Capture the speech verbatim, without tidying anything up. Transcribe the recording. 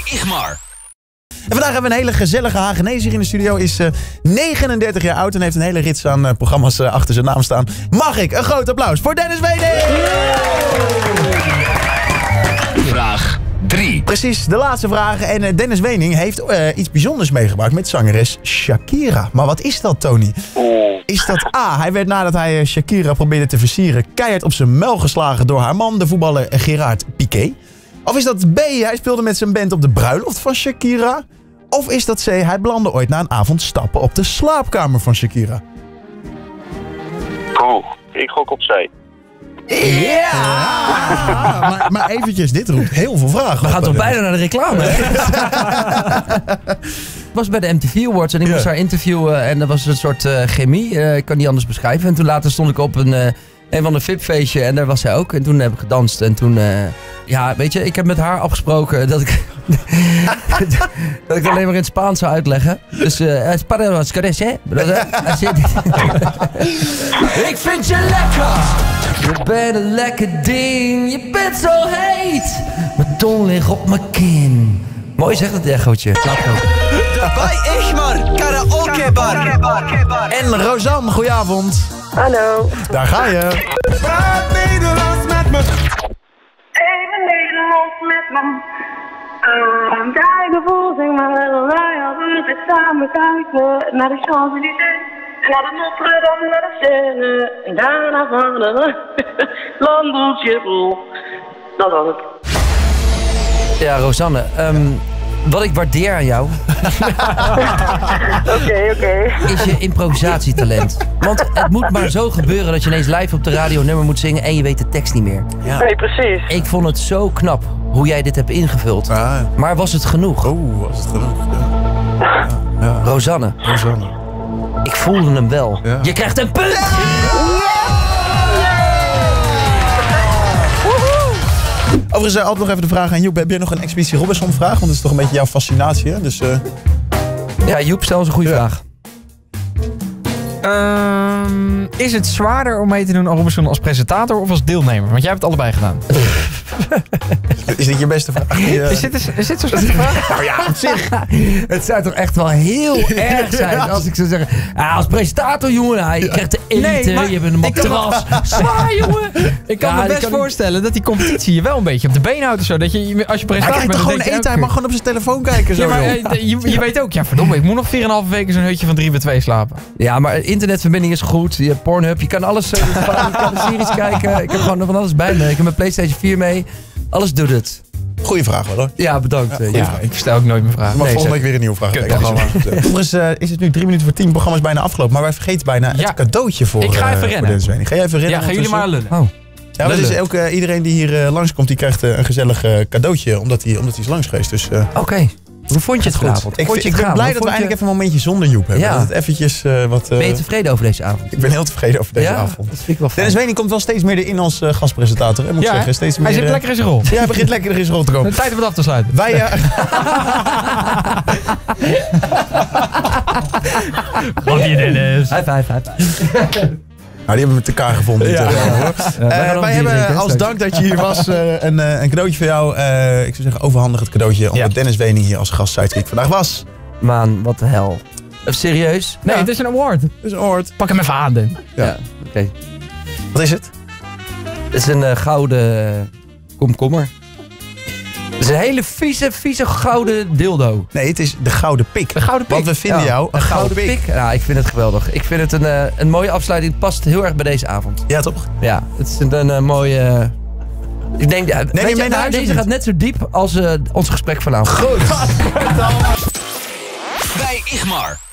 bij Igmar. En vandaag hebben we een hele gezellige Hagenees hier in de studio. Is uh, negenendertig jaar oud en heeft een hele rits aan uh, programma's uh, achter zijn naam staan. Mag ik een groot applaus voor Dennis Wening? Vraag drie. Precies, de laatste vraag. En uh, Dennis Wening heeft uh, iets bijzonders meegebracht met zangeres Shakira. Maar wat is dat, Tony? Is dat A, hij werd nadat hij uh, Shakira probeerde te versieren keihard op zijn muil geslagen door haar man, de voetballer Gerard Piqué? Of is dat B, hij speelde met zijn band op de bruiloft van Shakira? Of is dat C, hij belandde ooit na een avond stappen op de slaapkamer van Shakira? Oeh, ik gok op C. Ja! Ah, maar, maar eventjes, dit roept heel veel vragen. We gaan toch bijna naar de reclame, hè? Ik was bij de M T V Awards en ik Ja. moest haar interviewen en dat was een soort uh, chemie. Uh, ik kan niet anders beschrijven. En toen later stond ik op een, uh, een van de V I P-feestje en daar was zij ook. En toen heb ik gedanst en toen... Uh, ja, weet je, ik heb met haar afgesproken dat ik... dat ik alleen maar in het Spaans zou uitleggen. Dus, uh, Spaderos, hè? Ik vind je lekker! Je bent een lekker ding, je bent zo heet. Mijn tong ligt op mijn kin. Mooi zegt het echootje. Laat het ook. Bij Igmar, karaokebar. En Rosanne, goedenavond. Hallo. Daar ga je. Praat Nederlands met me. Even Nederlands met me. Een gevoel, zeg maar, wij hadden het samen kijken naar de Champs-Élysées. En naar de Notre-Dame, naar de Seine. En daarna gaan we London, Schiphol. Dat was het. Ja, Rosanne, um, wat ik waardeer aan jou Oké, oké. Okay. is je improvisatietalent. Want het moet maar zo gebeuren dat je ineens live op de radio een nummer moet zingen en je weet de tekst niet meer. Ja. Nee, precies. Ik vond het zo knap hoe jij dit hebt ingevuld. Ah. Maar was het genoeg? Oeh, was het genoeg? Ja. Ja. Rosanne, Rosanne. ik voelde hem wel. Ja. Je krijgt een punt! Overigens, uh, altijd nog even de vraag aan Joep. Heb jij nog een Expeditie Robinson vraag? Want dat is toch een beetje jouw fascinatie, hè? Dus, uh... Ja, Joep, stel eens een goede Ja. vraag. Um, is het zwaarder om mee te doen aan Robinson als presentator of als deelnemer? Want jij hebt het allebei gedaan. is dit je beste vraag? Die, uh... Is dit, is, is dit zo'n slechte vraag? Nou ja, op zich. Het zou toch echt wel heel erg zijn als ik zou zeggen... Ah, als presentator, jongen, hij krijgt te eten, Nee, maar je hebt een ik kan- matras. Zwaar, jongen! Ik kan Ja, me die best kan- voorstellen dat die competitie je wel een beetje op de been houdt of zo. Dat je, als je Hij presentator krijgt bent, toch dan gewoon denk je eten? Hij elke mag gewoon op zijn telefoon kijken. Zo, Ja, maar joh. eh, je, je weet ook, ja verdomme, ik moet nog vier en een halve weken zo'n hutje van drie bij twee slapen. Ja, maar internetverbinding is goed. Je hebt Pornhub, je kan alles... eh, je kan de series kijken. Ik heb gewoon van alles bij me. Ik heb mijn PlayStation vier mee. Alles doet het. Goeie vraag hoor. Ja, bedankt. eh, goeie ja. vraag. Ik stel ook nooit mijn vraag. Maar Nee, volgende zeg- week weer een nieuwe vraag. Kutprogramma. Overigens uh, is het nu drie minuten voor tien. Het programma is bijna afgelopen. Maar wij vergeten bijna Ja. het cadeautje voor, Ik ga uh, even voor rennen. Dennis Wening. Ga jij even rennen? Ja, gaan jullie maar ondertussen? lullen. Oh. Ja, maar dus lullen. elke, iedereen die hier uh, langskomt, die krijgt uh, een gezellig uh, cadeautje. Omdat hij, omdat hij is langs geweest. Dus, uh, Oké. Hoe vond je het goed. vanavond? Ik, Vond je ik het ben gaaf? blij Hoe dat we vond je- eindelijk even een momentje zonder Joep hebben. Ja. Dat het eventjes uh, wat... uh, Ben je tevreden over deze avond? ik ben heel tevreden over deze ja? avond. Dat vind ik wel fijn. Dennis Wening komt wel steeds meer erin als uh, gastpresentator. Hè, moet ik Ja, zeggen. Steeds meer, hij zit uh, lekker in zijn rol. Ja, hij begint lekker er eens rond te komen. Tijd om het af te sluiten. Wij... Uh, Grapje, Dennis. High five, high five. Nou, die hebben we met elkaar gevonden. Ja. Ja. Ja, Uh, wij gaan nog wij bier hebben drinken, als straks. dank dat je hier was uh, een, uh, een cadeautje voor jou. Uh, ik zou zeggen, overhandig het cadeautje. Omdat Ja. Dennis Wening hier als gast sidekick vandaag was. Man, wat de hel. Even serieus? Nee, Ja. het is een award. Dus een oord. Pak hem even aan, Den. Ja. Ja, oké. Wat is het? Het is een eh, gouden eh, komkommer. Het is een hele vieze, vieze gouden dildo. Nee, het is de gouden pik. De gouden pik. Want we vinden Ja, jou een, gouden, pik. Ja, ik vind het geweldig. Ik vind het een, eh, een mooie afsluiting. Het past heel erg bij deze avond. Ja, toch? Ja, het is een, een, eh, mooie... eh, ik denk, ja, weet je je, mee naar nou, huis of deze niet? gaat net zo diep als eh, ons gesprek vanavond. Goed. Bij Igmar.